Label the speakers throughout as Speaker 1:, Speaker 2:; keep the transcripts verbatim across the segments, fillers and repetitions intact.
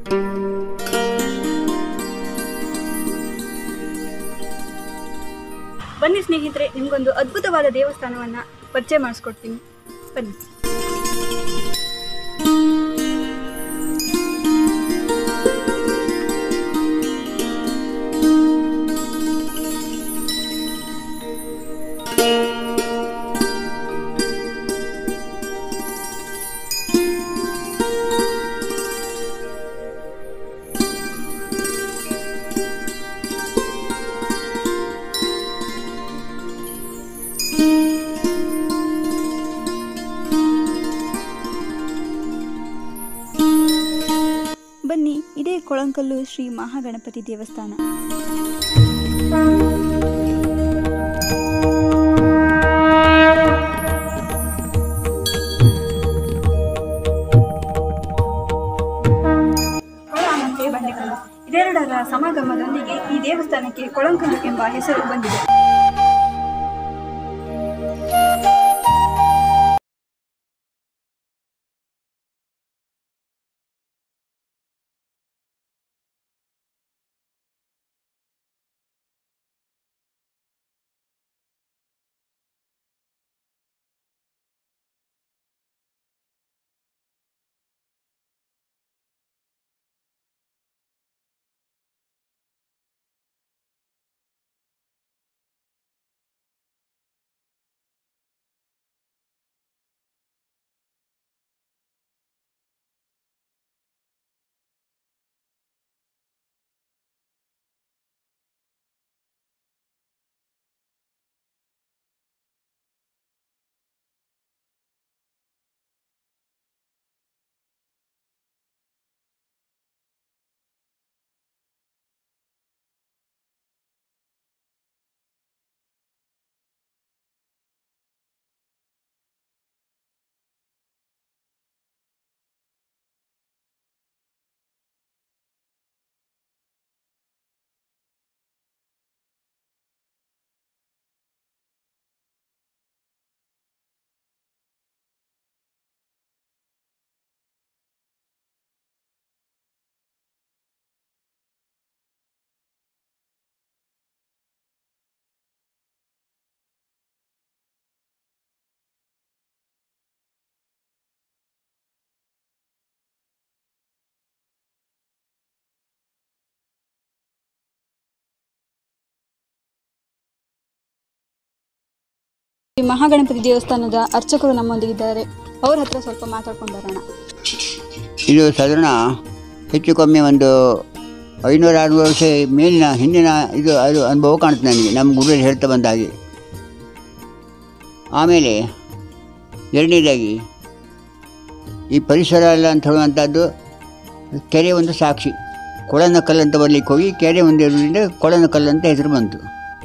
Speaker 1: ಬನ್ನಿ ಸ್ನೇಹಿತರೆ, ನಿಮ್ಗೊಂದು ಅದ್ಭುತವಾದ ದೇವಸ್ಥಾನವನ್ನ ಪರಿಚಯ ಮಾಡಿಸ್ಕೊಡ್ತೀನಿ. ಬನ್ನಿ. ಬನ್ನಿ, ಇದೇ ಕೊಳಂಕಲ್ಲು ಶ್ರೀ ಮಹಾಗಣಪತಿ ದೇವಸ್ಥಾನ. ಇದೆರಡರ ಸಮಾಗಮದೊಂದಿಗೆ ಈ ದೇವಸ್ಥಾನಕ್ಕೆ ಕೊಳಂಕಲ್ಲು ಎಂಬ ಹೆಸರು ಬಂದಿದೆ. ಈ ಮಹಾಗಣಪತಿ ದೇವಸ್ಥಾನದ ಅರ್ಚಕರು ನಮ್ಮೊಂದಿಗಿದ್ದಾರೆ. ಅವ್ರ ಹತ್ರ ಸ್ವಲ್ಪ ಮಾತಾಡ್ಕೊಂಡು ಬರೋಣ.
Speaker 2: ಇದು ಸಾಧಾರಣ ಹೆಚ್ಚು ಕಮ್ಮಿ ಒಂದು ಐನೂರು ಆರುನೂರು ವರ್ಷ ಮೇಲಿನ ಹಿಂದಿನ ಇದು ಅದು ಅನುಭವ ಕಾಣುತ್ತೆ ನನಗೆ, ನಮ್ಮ ಗುರುಗಳು ಹೇಳ್ತಾ ಬಂದ ಹಾಗೆ. ಆಮೇಲೆ ಎರಡನೇದಾಗಿ ಈ ಪರಿಸರ ಎಲ್ಲ ಅಂತ ಹೇಳುವಂಥದ್ದು ಕೆರೆ ಒಂದು ಸಾಕ್ಷಿ. ಕೊಳನಕಲ್ಲು ಅಂತ ಬರಲಿಕ್ಕೆ ಹೋಗಿ ಕೆರೆ ಒಂದು ಇರೋದ್ರಿಂದ ಕೊಳನಕಲ್ಲು ಅಂತ ಹೆಸರು ಬಂತು.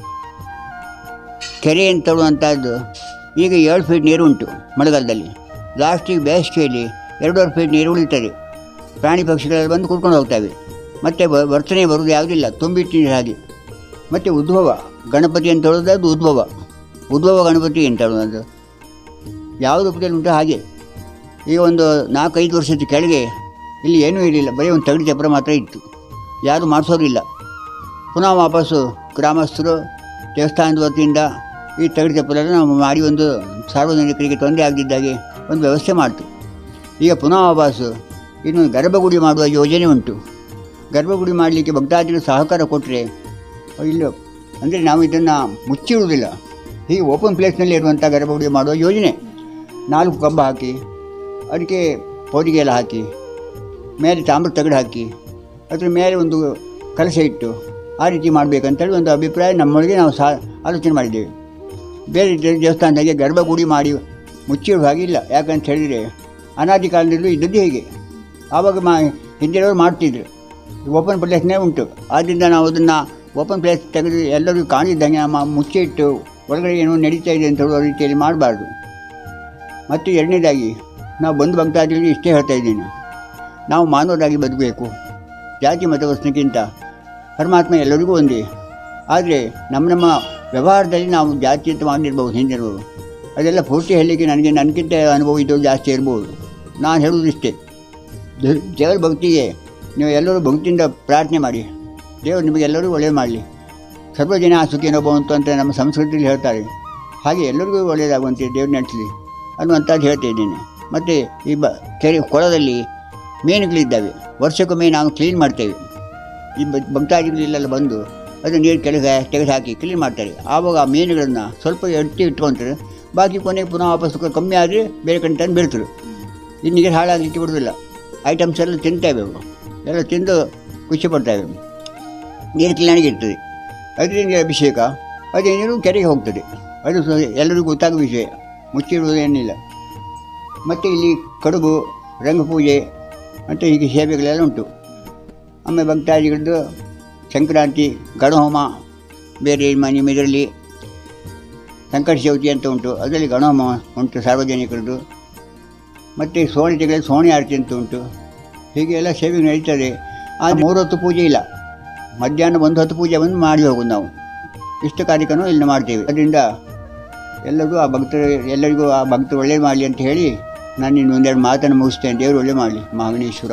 Speaker 2: ಕೆರೆ ಅಂತ ಹೇಳುವಂಥದ್ದು ಈಗ ಏಳು ಫೀಟ್ ನೀರು ಉಂಟು ಮಳೆಗಾಲದಲ್ಲಿ. ಲಾಸ್ಟಿಗೆ ಬೇಸಿಗೆಯಲ್ಲಿ ಎರಡೂವರೆ ಫೀಟ್ ನೀರು ಉಳಿತದೆ. ಪ್ರಾಣಿ ಪಕ್ಷಿಗಳೆಲ್ಲ ಬಂದು ಕುಡ್ಕೊಂಡು ಹೋಗ್ತವೆ. ಮತ್ತು ವರ್ತನೆ ಬರುವುದು ಯಾವುದಿಲ್ಲ, ತುಂಬಿಟ್ಟು ನೀರು ಹಾಗೆ. ಮತ್ತು ಉದ್ಭವ ಗಣಪತಿ ಅಂತ ಹೇಳೋದು ಅದು ಉದ್ಭವ ಉದ್ಭವ ಗಣಪತಿ ಅಂತ ಹೇಳೋದು ಯಾವುದು ರೂಪದಲ್ಲಿ ಉಂಟು ಹಾಗೆ. ಈಗ ಒಂದು ನಾಲ್ಕೈದು ವರ್ಷದ ಕೆಳಗೆ ಇಲ್ಲಿ ಏನೂ ಇರಲಿಲ್ಲ, ಬರೀ ಒಂದು ತಗಡಿ ಚಪ್ರ ಮಾತ್ರ ಇತ್ತು, ಯಾರು ಮಾಡಿಸೋರಿಲ್ಲ. ಪುನಃ ವಾಪಸ್ಸು ಗ್ರಾಮಸ್ಥರು ದೇವಸ್ಥಾನದ ವತಿಯಿಂದ ಈ ತಗಡಿ ಚಪ್ಪಲೆಲ್ಲ ನಾವು ಮಾಡಿ ಒಂದು ಸಾರ್ವಜನಿಕರಿಗೆ ತೊಂದರೆ ಆಗದಿದ್ದಾಗೆ ಒಂದು ವ್ಯವಸ್ಥೆ ಮಾಡ್ತು. ಈಗ ಪುನಃ ವಾಪಸ್ಸು ಇನ್ನು ಗರ್ಭಗುಡಿ ಮಾಡುವ ಯೋಜನೆ ಉಂಟು. ಗರ್ಭಗುಡಿ ಮಾಡಲಿಕ್ಕೆ ಭಕ್ತಾದಿಗಳು ಸಹಕಾರ ಕೊಟ್ಟರೆ ಇಲ್ಲ ಅಂದರೆ ನಾವು ಇದನ್ನು ಮುಚ್ಚಿಡುವುದಿಲ್ಲ, ಹೀಗೆ ಓಪನ್ ಪ್ಲೇಸ್ನಲ್ಲಿ ಇರುವಂಥ ಗರ್ಭಗುಡಿ ಮಾಡುವ ಯೋಜನೆ. ನಾಲ್ಕು ಕಂಬ ಹಾಕಿ ಅದಕ್ಕೆ ಪೌಡಿಗೆ ಎಲ್ಲ ಹಾಕಿ ಮೇಲೆ ತಾಮ್ರ ತಗಡು ಹಾಕಿ ಅದ್ರ ಮೇಲೆ ಒಂದು ಕಲಶ ಇಟ್ಟು ಆ ರೀತಿ ಮಾಡಬೇಕಂತೇಳಿ ಒಂದು ಅಭಿಪ್ರಾಯ ನಮ್ಮೊಳಗೆ ನಾವು ಸಹ ಆಲೋಚನೆ ಮಾಡಿದ್ದೇವೆ. ಬೇರೆ ದೇವಸ್ಥಾನದಾಗೆ ಗರ್ಭಗುಡಿ ಮಾಡಿ ಮುಚ್ಚಿಡುವ ಹಾಗಿಲ್ಲ. ಯಾಕಂತ ಹೇಳಿದರೆ ಅನಾದಿ ಕಾಲದಲ್ಲೂ ಇದ್ದದ್ದು ಹೇಗೆ, ಆವಾಗ ಮಾ ಹಿಂದಿನವರು ಮಾಡ್ತಿದ್ರು. ಓಪನ್ ಪ್ಲೇಸ್ನೇ ಉಂಟು. ಆದ್ದರಿಂದ ನಾವು ಅದನ್ನು ಓಪನ್ ಪ್ಲೇಸ್ ತೆಗೆದು ಎಲ್ಲರಿಗೂ ಕಾಣಿದ್ದಂಗೆ ನಮ್ಮ ಮುಚ್ಚಿಟ್ಟು ಒಳಗಡೆ ಏನೋ ನಡೀತಾ ಇದೆ ಅಂತ ಹೇಳುವ ರೀತಿಯಲ್ಲಿ ಮಾಡಬಾರ್ದು. ಮತ್ತು ಎರಡನೇದಾಗಿ ನಾವು ಬಂಧು ಭಕ್ತಾದಿಗಳಿಗೆ ಇಷ್ಟೇ ಹೇಳ್ತಾ ಇದ್ದೀನಿ, ನಾವು ಮಾನವರಾಗಿ ಬದುಕಬೇಕು. ಜಾತಿ ಮತವರ್ಷಕ್ಕಿಂತ ಪರಮಾತ್ಮ ಎಲ್ಲರಿಗೂ ಒಂದೇ. ಆದರೆ ನಮ್ಮ ನಮ್ಮ ವ್ಯವಹಾರದಲ್ಲಿ ನಾವು ಜಾತಿ ಅಂತ ಮಾಡಿರ್ಬೋದು ಹಿಂದಿರ್ಬೋದು, ಅದೆಲ್ಲ ಪೂರ್ತಿ ಹೇಳಲಿಕ್ಕೆ ನನಗೆ ನನಗಿಂತ ಅನುಭವ ಇದು ಜಾಸ್ತಿ ಇರ್ಬೋದು. ನಾನು ಹೇಳುವುದಿಷ್ಟೇ, ದೇವರ ಭಕ್ತಿಗೆ ನೀವು ಎಲ್ಲರೂ ಭಕ್ತಿಯಿಂದ ಪ್ರಾರ್ಥನೆ ಮಾಡಿ, ದೇವರು ನಿಮಗೆಲ್ಲರೂ ಒಳ್ಳೆಯದು ಮಾಡಲಿ. ಸರ್ವಜನ ಸುಖಿನೋ ಭವಂತು ಅಂತ ನಮ್ಮ ಸಂಸ್ಕೃತಿಯಲ್ಲಿ ಹೇಳ್ತಾರೆ. ಹಾಗೆ ಎಲ್ಲರಿಗೂ ಒಳ್ಳೆಯದಾಗುವಂತೆ ದೇವ್ರು ನಡೆಸಲಿ ಅನ್ನುವಂಥದ್ದು ಹೇಳ್ತಾ ಇದ್ದೀನಿ. ಮತ್ತು ಈ ಬ ಕೆರೆ ಕೊಳದಲ್ಲಿ ಮೀನುಗಳಿದ್ದಾವೆ. ವರ್ಷಕ್ಕೊಮ್ಮೆ ನಾವು ಕ್ಲೀನ್ ಮಾಡ್ತೇವೆ. ಈ ಭಕ್ತಾದಿಗಳೆಲ್ಲ ಬಂದು ಅದು ನೀರು ಕೆಳಗೆ ತೆಗೆದು ಹಾಕಿ ಕ್ಲೀನ್ ಮಾಡ್ತಾರೆ. ಆವಾಗ ಆ ಮೀನುಗಳನ್ನು ಸ್ವಲ್ಪ ಎತ್ತಿ ಇಟ್ಕೊತಾರೆ. ಬಾಕಿ ಕೊನೆಗೆ ಪುನಃ ವಾಪಸ್ ಕಮ್ಮಿ ಆದರೆ ಬೇರೆ ಕಡೆ ತಂದು ಬೀಳ್ತಾರೆ. ಈ ನೀರು ಹಾಳಾಗಲಿಕ್ಕೆ ಬಿಡೋದಿಲ್ಲ. ಐಟಮ್ಸ್ ಎಲ್ಲ ತಿಂತೇವೆ, ಅವು ಎಲ್ಲ ತಿಂದು ಖುಷಿ ಪಡ್ತೇವೆ. ನೀರು ಕ್ಲೀನಾಗಿರ್ತದೆ. ಅದರಿಂದ ಅಭಿಷೇಕ ಅದೇ ನೀರು ಕೆರೆಗೆ ಹೋಗ್ತದೆ. ಅದು ಎಲ್ಲರಿಗೂ ಗೊತ್ತಾಗೋ ವಿಷಯ, ಮುಚ್ಚಿಡುವುದೇನಿಲ್ಲ. ಮತ್ತು ಇಲ್ಲಿ ಕಡುಬು, ರಂಗಪೂಜೆ ಮತ್ತು ಹೀಗೆ ಸೇವೆಗಳೆಲ್ಲ ಉಂಟು. ಆಮೇಲೆ ಭಕ್ತಾದಿಗಳದ್ದು ಸಂಕ್ರಾಂತಿ, ಗಣಹೋಮ, ಬೇರೆ ನಿಮ್ಮ ಇದರಲ್ಲಿ ಸಂಕಟ ಚೌತಿ ಅಂತ ಉಂಟು, ಅದರಲ್ಲಿ ಗಣಹೋಮ ಉಂಟು ಸಾರ್ವಜನಿಕರದ್ದು. ಮತ್ತು ಸೋಣಿ ತೆಗೆದು ಸೋಣಿ ಆರತಿ ಅಂತ ಉಂಟು. ಹೀಗೆ ಎಲ್ಲ ಸೇವೆ ನಡೀತದೆ. ಆದರೆ ಮೂರು ಹೊತ್ತು ಪೂಜೆ ಇಲ್ಲ, ಮಧ್ಯಾಹ್ನ ಒಂದು ಹೊತ್ತು ಪೂಜೆ ಬಂದು ಮಾಡಿ ಹೋಗೋದು ನಾವು. ಇಷ್ಟು ಕಾರ್ಯಕ್ರಮ ಇಲ್ಲಿ ಮಾಡ್ತೇವೆ. ಅದರಿಂದ ಎಲ್ಲರಿಗೂ ಆ ಭಕ್ತರು ಎಲ್ಲರಿಗೂ ಆ ಭಕ್ತರು ಒಳ್ಳೇದು ಮಾಡಲಿ ಅಂತ ಹೇಳಿ ನಾನು ಇನ್ನು ಒಂದೆರಡು ಮಾತನ್ನು ಮುಗಿಸ್ತೇನೆ. ದೇವರು ಒಳ್ಳೆ ಮಾಡಲಿ. ಮಹಾಗಣೇಶ್ವರ.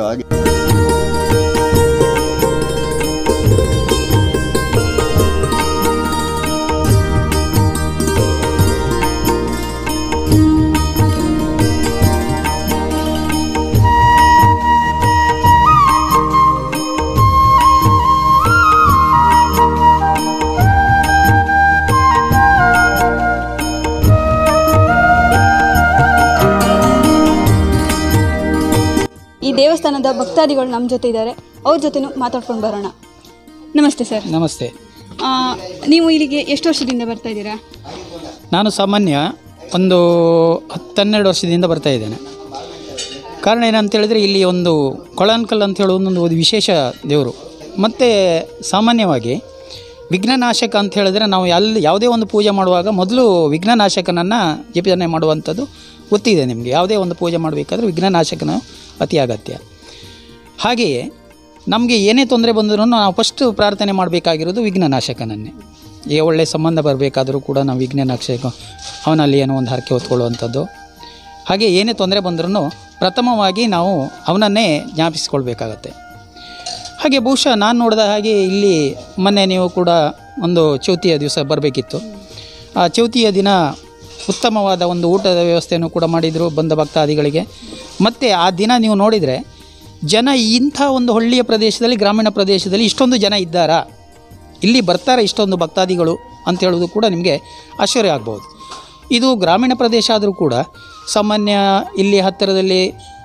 Speaker 1: ಈ ದೇವಸ್ಥಾನದ ಭಕ್ತಾದಿಗಳು ನಮ್ಮ ಜೊತೆ ಇದ್ದಾರೆ, ಅವ್ರ ಜೊತೆನೂ ಮಾತಾಡ್ಕೊಂಡು ಬರೋಣ. ನಮಸ್ತೆ ಸರ್.
Speaker 3: ನಮಸ್ತೆ.
Speaker 1: ನೀವು ಇಲ್ಲಿಗೆ ಎಷ್ಟು ವರ್ಷದಿಂದ ಬರ್ತಾ ಇದ್ದೀರಾ?
Speaker 3: ನಾನು ಸಾಮಾನ್ಯ ಒಂದು ಹತ್ತೆರಡು ವರ್ಷದಿಂದ ಬರ್ತಾ ಇದ್ದೇನೆ. ಕಾರಣ ಏನಂತ ಹೇಳಿದ್ರೆ ಇಲ್ಲಿ ಒಂದು ಕೊಳನ್ಕಲ್ ಅಂತ ಹೇಳೋ ಒಂದು ವಿಶೇಷ ದೇವರು. ಮತ್ತು ಸಾಮಾನ್ಯವಾಗಿ ವಿಘ್ನನಾಶಕ ಅಂತ ಹೇಳಿದ್ರೆ ನಾವು ಎಲ್ಲಿ ಯಾವುದೇ ಒಂದು ಪೂಜೆ ಮಾಡುವಾಗ ಮೊದಲು ವಿಘ್ನನಾಶಕನನ್ನು ಜಪನೆ ಮಾಡುವಂಥದ್ದು ಗೊತ್ತಿದೆ ನಿಮಗೆ. ಯಾವುದೇ ಒಂದು ಪೂಜೆ ಮಾಡಬೇಕಾದ್ರೆ ವಿಘ್ನನಾಶಕನ ಅತಿ ಅಗತ್ಯ. ಹಾಗೆಯೇ ನಮಗೆ ಏನೇ ತೊಂದರೆ ಬಂದರೂ ನಾವು ಫಸ್ಟು ಪ್ರಾರ್ಥನೆ ಮಾಡಬೇಕಾಗಿರೋದು ವಿಘ್ನನಾಶಕನನ್ನೇ. ಏ ಒಳ್ಳೆಯ ಸಂಬಂಧ ಬರಬೇಕಾದರೂ ಕೂಡ ನಾವು ವಿಘ್ನನಾಶಕ ಅವನಲ್ಲಿ ಏನೋ ಒಂದು ಹರಕೆ ಹೊತ್ಕೊಳ್ಳುವಂಥದ್ದು. ಹಾಗೆ ಏನೇ ತೊಂದರೆ ಬಂದರೂ ಪ್ರಥಮವಾಗಿ ನಾವು ಅವನನ್ನೇ ಜ್ಞಾಪಿಸ್ಕೊಳ್ಬೇಕಾಗತ್ತೆ. ಹಾಗೆ ಬಹುಶಃ ನಾನು ನೋಡಿದ ಹಾಗೆ ಇಲ್ಲಿ ಮೊನ್ನೆ ನೀವು ಕೂಡ ಒಂದು ಚೌತಿಯ ದಿವಸ ಬರಬೇಕಿತ್ತು. ಆ ಚೌತಿಯ ದಿನ ಉತ್ತಮವಾದ ಒಂದು ಊಟದ ವ್ಯವಸ್ಥೆಯನ್ನು ಕೂಡ ಮಾಡಿದರು ಬಂದ ಭಕ್ತಾದಿಗಳಿಗೆ. ಮತ್ತು ಆ ದಿನ ನೀವು ನೋಡಿದರೆ ಜನ ಇಂಥ ಒಂದು ಹಳ್ಳಿಯ ಪ್ರದೇಶದಲ್ಲಿ, ಗ್ರಾಮೀಣ ಪ್ರದೇಶದಲ್ಲಿ ಇಷ್ಟೊಂದು ಜನ ಇದ್ದಾರಾ, ಇಲ್ಲಿ ಬರ್ತಾರೆ ಇಷ್ಟೊಂದು ಭಕ್ತಾದಿಗಳು ಅಂತ ಹೇಳೋದು ಕೂಡ ನಿಮಗೆ ಆಶ್ಚರ್ಯ ಆಗ್ಬೋದು. ಇದು ಗ್ರಾಮೀಣ ಪ್ರದೇಶ ಆದರೂ ಕೂಡ ಸಾಮಾನ್ಯ ಇಲ್ಲಿ ಹತ್ತಿರದಲ್ಲಿ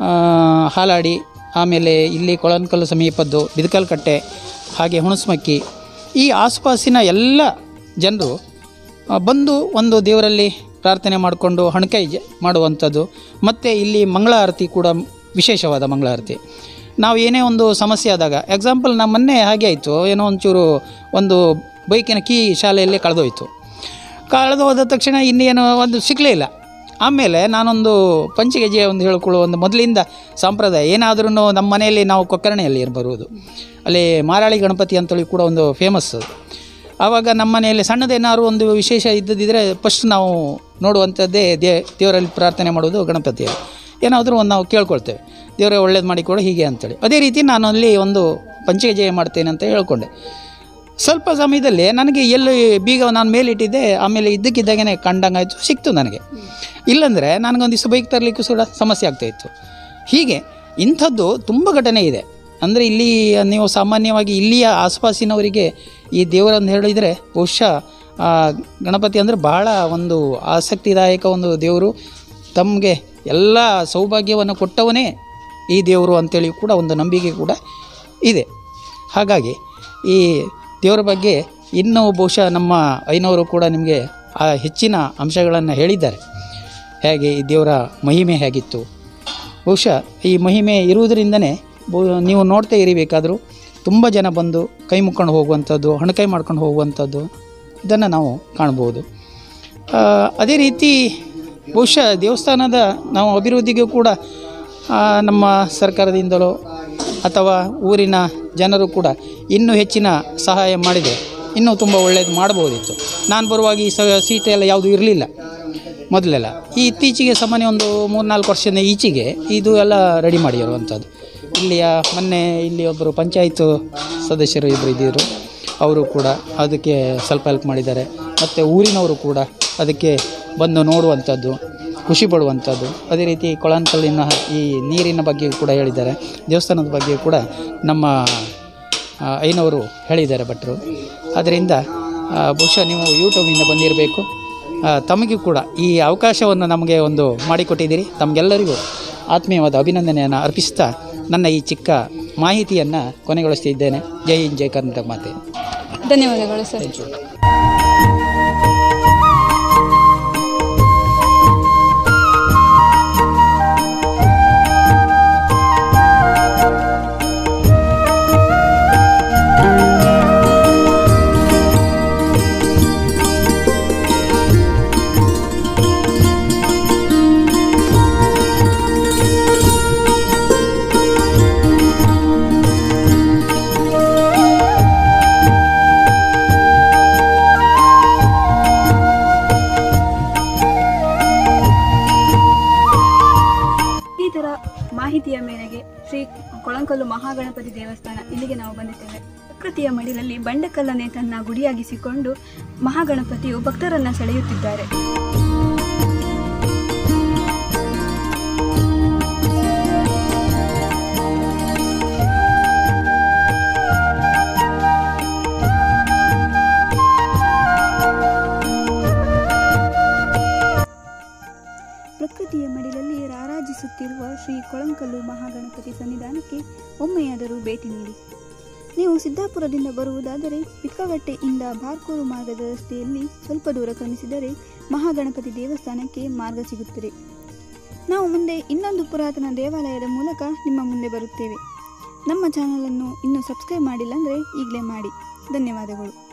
Speaker 3: ಹಾಲಾಡಿ, ಆಮೇಲೆ ಇಲ್ಲಿ ಕೊಳನ್ಕಲ್ಲು ಸಮೀಪದ್ದು ಬಿದಕಲ್ಕಟ್ಟೆ, ಹಾಗೆ ಹುಣಸಮಕ್ಕಿ, ಈ ಆಸುಪಾಸಿನ ಎಲ್ಲ ಜನರು ಬಂದು ಒಂದು ದೇವರಲ್ಲಿ ಪ್ರಾರ್ಥನೆ ಮಾಡಿಕೊಂಡು ಹಣಕಾಯಿ ಜ ಮಾಡುವಂಥದ್ದು. ಮತ್ತು ಇಲ್ಲಿ ಮಂಗಳಾರತಿ ಕೂಡ ವಿಶೇಷವಾದ ಮಂಗಳಾರತಿ. ನಾವು ಏನೇ ಒಂದು ಸಮಸ್ಯೆ ಆದಾಗ, ಎಕ್ಸಾಂಪಲ್ ನಮ್ಮ ಮೊನ್ನೆ ಹಾಗೆ ಆಯಿತು, ಏನೋ ಒಂಚೂರು ಒಂದು ಬೈಕಿನ ಕೀ ಶಾಲೆಯಲ್ಲೇ ಕಳೆದೋಯ್ತು. ಕಳೆದು ಹೋದ ತಕ್ಷಣ ಇನ್ನೇನು ಒಂದು ಸಿಗಲೇ ಇಲ್ಲ. ಆಮೇಲೆ ನಾನೊಂದು ಪಂಚಗೆಜೆ ಒಂದು ಹೇಳ್ಕೊಳ್ಳೋ ಒಂದು ಮೊದಲಿಂದ ಸಂಪ್ರದಾಯ ಏನಾದ್ರೂ ನಮ್ಮ ಮನೆಯಲ್ಲಿ ನಾವು ಕೊಕ್ಕರಣೆಯಲ್ಲಿ ಬರುವುದು, ಅಲ್ಲಿ ಮಾರಾಳಿ ಗಣಪತಿ ಅಂತೇಳಿ ಕೂಡ ಒಂದು ಫೇಮಸ್. ಆವಾಗ ನಮ್ಮ ಮನೆಯಲ್ಲಿ ಸಣ್ಣದೇನಾದ್ರು ಒಂದು ವಿಶೇಷ ಇದ್ದದಿದ್ದರೆ ಫಸ್ಟ್ ನಾವು ನೋಡುವಂಥದ್ದೇ ದೇ ದೇವರಲ್ಲಿ ಪ್ರಾರ್ಥನೆ ಮಾಡೋದು ಗಣಪತಿಯಲ್ಲಿ. ಏನಾದರೂ ಒಂದು ನಾವು ಕೇಳ್ಕೊಳ್ತೇವೆ, ದೇವರೇ ಒಳ್ಳೇದು ಮಾಡಿಕೊಡು ಹೀಗೆ ಅಂತೇಳಿ. ಅದೇ ರೀತಿ ನಾನು ಅಲ್ಲಿ ಒಂದು ಪಂಚಗೆಜೆ ಮಾಡ್ತೇನೆ ಅಂತ ಹೇಳ್ಕೊಂಡೆ. ಸ್ವಲ್ಪ ಸಮಯದಲ್ಲಿ ನನಗೆ ಎಲ್ಲಿ ಬೀಗ ನಾನು ಮೇಲಿಟ್ಟಿದ್ದೆ, ಆಮೇಲೆ ಇದ್ದಕ್ಕಿದ್ದಾಗೇ ಕಂಡಂಗಾಯಿತು, ಸಿಕ್ತು ನನಗೆ. ಇಲ್ಲಾಂದರೆ ನನಗೊಂದು ದಿವಸ ಬೈಕ್ ತರಲಿಕ್ಕೂ ಕೂಡ ಸಮಸ್ಯೆ ಆಗ್ತಾಯಿತ್ತು. ಹೀಗೆ ಇಂಥದ್ದು ತುಂಬ ಘಟನೆ ಇದೆ. ಅಂದರೆ ಇಲ್ಲಿ ನೀವು ಸಾಮಾನ್ಯವಾಗಿ ಇಲ್ಲಿಯ ಆಸುಪಾಸಿನವರಿಗೆ ಈ ದೇವರನ್ನು ಹೇಳಿದರೆ ಬಹುಶಃ ಗಣಪತಿ ಅಂದರೆ ಬಹಳ ಒಂದು ಆಸಕ್ತಿದಾಯಕ ಒಂದು ದೇವರು. ತಮಗೆ ಎಲ್ಲ ಸೌಭಾಗ್ಯವನ್ನು ಕೊಟ್ಟವನೇ ಈ ದೇವರು ಅಂತೇಳಿ ಕೂಡ ಒಂದು ನಂಬಿಕೆ ಕೂಡ ಇದೆ. ಹಾಗಾಗಿ ಈ ದೇವರ ಬಗ್ಗೆ ಇನ್ನೂ ಬಹುಶಃ ನಮ್ಮ ಐನವರು ಕೂಡ ನಿಮಗೆ ಆ ಹೆಚ್ಚಿನ ಅಂಶಗಳನ್ನು ಹೇಳಿದ್ದಾರೆ. ಹೇಗೆ ಈ ದೇವರ ಮಹಿಮೆ ಹೇಗಿತ್ತು, ಬಹುಶಃ ಈ ಮಹಿಮೆ ಇರುವುದರಿಂದನೇ ನೀವು ನೋಡ್ತಾ ಇರಬೇಕಾದರೂ ತುಂಬ ಜನ ಬಂದು ಕೈ ಮುಕ್ಕೊಂಡು ಹೋಗುವಂಥದ್ದು, ಹಣಕೈ ಮಾಡ್ಕೊಂಡು ಹೋಗುವಂಥದ್ದು, ಇದನ್ನು ನಾವು ಕಾಣ್ಬೋದು. ಅದೇ ರೀತಿ ಬಹುಶಃ ದೇವಸ್ಥಾನದ ನಾವು ಅಭಿವೃದ್ಧಿಗೂ ಕೂಡ ನಮ್ಮ ಸರ್ಕಾರದಿಂದಲೋ ಅಥವಾ ಊರಿನ ಜನರು ಕೂಡ ಇನ್ನೂ ಹೆಚ್ಚಿನ ಸಹಾಯ ಮಾಡಿದರೆ ಇನ್ನೂ ತುಂಬ ಒಳ್ಳೆಯದು ಮಾಡ್ಬೋದಿತ್ತು. ನಾನು ಬರುವಾಗ ಈ ಸ ಸೀಟೆಲ್ಲ ಯಾವುದೂ ಇರಲಿಲ್ಲ ಮೊದಲೆಲ್ಲ. ಈ ಇತ್ತೀಚೆಗೆ ಸಾಮಾನ್ಯ ಒಂದು ಮೂರು ನಾಲ್ಕು ವರ್ಷದ ಈಚೆಗೆ ಇದು ಎಲ್ಲ ರೆಡಿ ಮಾಡಿರುವಂಥದ್ದು. ಇಲ್ಲಿಯ ಮೊನ್ನೆ ಇಲ್ಲಿ ಒಬ್ಬರು ಪಂಚಾಯತ್ ಸದಸ್ಯರು ಇಬ್ಬರು ಇದ್ದಿದ್ದರು, ಅವರು ಕೂಡ ಅದಕ್ಕೆ ಸ್ವಲ್ಪ ಹೆಲ್ಪ್ ಮಾಡಿದ್ದಾರೆ. ಮತ್ತು ಊರಿನವರು ಕೂಡ ಅದಕ್ಕೆ ಬಂದು ನೋಡುವಂಥದ್ದು, ಖುಷಿ ಪಡುವಂಥದ್ದು. ಅದೇ ರೀತಿ ಕೊಳಂಕಲ್ಲಿನ ಈ ನೀರಿನ ಬಗ್ಗೆ ಕೂಡ ಹೇಳಿದ್ದಾರೆ, ದೇವಸ್ಥಾನದ ಬಗ್ಗೆ ಕೂಡ ನಮ್ಮ ಐನವರು ಹೇಳಿದ್ದಾರೆ ಭಟ್ರು. ಆದ್ದರಿಂದ ಬಹುಶಃ ನೀವು ಯೂಟ್ಯೂಬಿಂದ ಬಂದಿರಬೇಕು. ತಮಗೂ ಕೂಡ ಈ ಅವಕಾಶವನ್ನು ನಮಗೆ ಒಂದು ಮಾಡಿಕೊಟ್ಟಿದ್ದೀರಿ. ತಮಗೆಲ್ಲರಿಗೂ ಆತ್ಮೀಯವಾದ ಅಭಿನಂದನೆಯನ್ನು ಅರ್ಪಿಸ್ತಾ ನನ್ನ ಈ ಚಿಕ್ಕ ಮಾಹಿತಿಯನ್ನು ಕೊನೆಗೊಳಿಸ್ತಿದ್ದೇನೆ. ಜೈ ಹಿಂದ್, ಜೈ ಕರ್ನಾಟಕ ಮಾತೆ.
Speaker 1: ಧನ್ಯವಾದಗಳು ಸರ್. ಮಾಹಿತಿಯ ಮೇರೆಗೆ ಶ್ರೀ ಕೊಳಂಕಲ್ಲು ಮಹಾಗಣಪತಿ ದೇವಸ್ಥಾನ ಇಲ್ಲಿಗೆ ನಾವು ಬಂದಿದ್ದೇವೆ. ಪ್ರಕೃತಿಯ ಮಡಿಲಲ್ಲಿ ಬಂಡೆಕಲ್ಲನ್ನೇ ತನ್ನ ಗುಡಿಯಾಗಿಸಿಕೊಂಡು ಮಹಾಗಣಪತಿಯು ಭಕ್ತರನ್ನು ಸೆಳೆಯುತ್ತಿದ್ದಾರೆ. ಪ್ರಕೃತಿಯ ಮಡಿಲಲ್ಲಿ ರಾರಾಜಿಸುತ್ತಿರುವ ಶ್ರೀ ಕೊಳಂಕಲ್ಲು ಮಹಾಗಣಪತಿ ಸನ್ನಿಧಾನಕ್ಕೆ ಒಮ್ಮೆಯಾದರೂ ಭೇಟಿ ನೀಡಿ. ನೀವು ಸಿದ್ದಾಪುರದಿಂದ ಬರುವುದಾದರೆ ಪಿತ್ಕಗಟ್ಟೆಯಿಂದ ಬಾರ್ಕೂರು ಮಾರ್ಗದ ರಸ್ತೆಯಲ್ಲಿ ಸ್ವಲ್ಪ ದೂರ ಕ್ರಮಿಸಿದರೆ ಮಹಾಗಣಪತಿ ದೇವಸ್ಥಾನಕ್ಕೆ ಮಾರ್ಗ ಸಿಗುತ್ತದೆ. ನಾವು ಮುಂದೆ ಇನ್ನೊಂದು ಪುರಾತನ ದೇವಾಲಯದ ಮೂಲಕ ನಿಮ್ಮ ಮುಂದೆ ಬರುತ್ತೇವೆ. ನಮ್ಮ ಚಾನಲನ್ನು ಇನ್ನೂ ಸಬ್ಸ್ಕ್ರೈಬ್ ಮಾಡಿಲ್ಲ ಅಂದರೆ ಈಗಲೇ ಮಾಡಿ. ಧನ್ಯವಾದಗಳು.